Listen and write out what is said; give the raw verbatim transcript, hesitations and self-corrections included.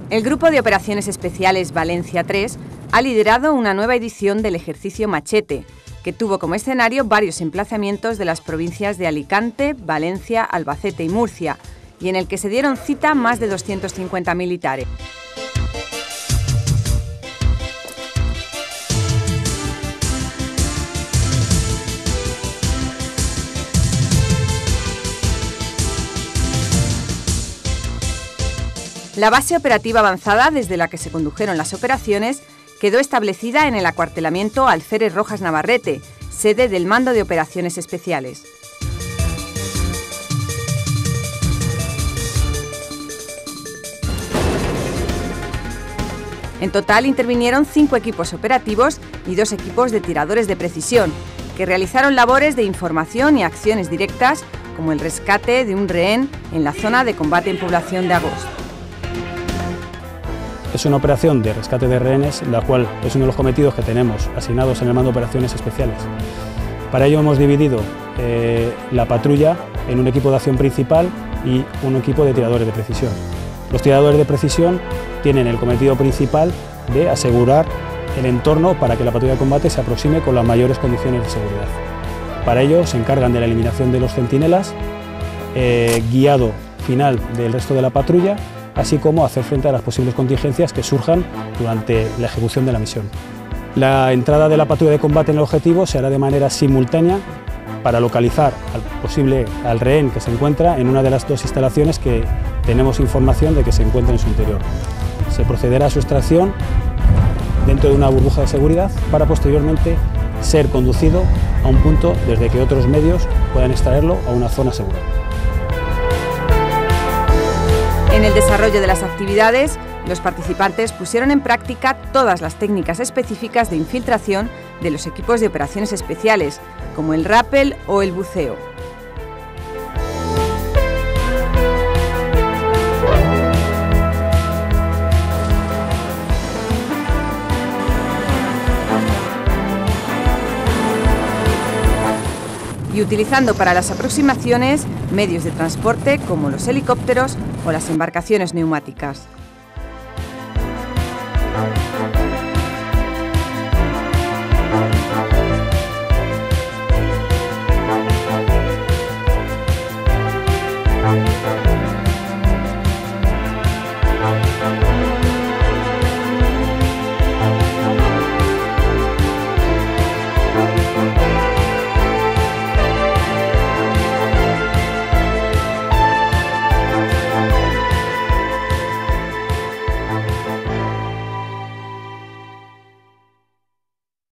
El Grupo de Operaciones Especiales Valencia tres ha liderado una nueva edición del ejercicio Machete, que tuvo como escenario varios emplazamientos de las provincias de Alicante, Valencia, Albacete y Murcia, y en el que se dieron cita más de doscientos cincuenta militares. La base operativa avanzada desde la que se condujeron las operaciones quedó establecida en el acuartelamiento Alférez Rojas Navarrete, sede del Mando de Operaciones Especiales. En total intervinieron cinco equipos operativos y dos equipos de tiradores de precisión, que realizaron labores de información y acciones directas, como el rescate de un rehén en la zona de combate en población de Agost. Es una operación de rescate de rehenes, la cual es uno de los cometidos que tenemos asignados en el Mando de Operaciones Especiales. Para ello hemos dividido eh, la patrulla en un equipo de acción principal y un equipo de tiradores de precisión. Los tiradores de precisión tienen el cometido principal de asegurar el entorno para que la patrulla de combate se aproxime con las mayores condiciones de seguridad. Para ello se encargan de la eliminación de los centinelas, eh, guiado final del resto de la patrulla, así como hacer frente a las posibles contingencias que surjan durante la ejecución de la misión. La entrada de la patrulla de combate en el objetivo se hará de manera simultánea para localizar al posible al rehén que se encuentra en una de las dos instalaciones que tenemos información de que se encuentra en su interior. Se procederá a su extracción dentro de una burbuja de seguridad para posteriormente ser conducido a un punto desde que otros medios puedan extraerlo a una zona segura. En el desarrollo de las actividades, los participantes pusieron en práctica todas las técnicas específicas de infiltración de los equipos de operaciones especiales, como el rappel o el buceo. Y utilizando para las aproximaciones medios de transporte como los helicópteros o las embarcaciones neumáticas.